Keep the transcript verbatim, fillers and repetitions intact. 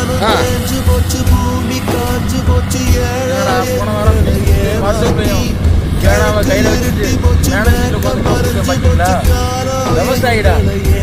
போன வாரம் வாட்ஸ்அப்லையும் கேனாவை கையில் வச்சுட்டு மேனேஜர் உட்காந்து பார்த்தீங்களா? விவசாயிடா.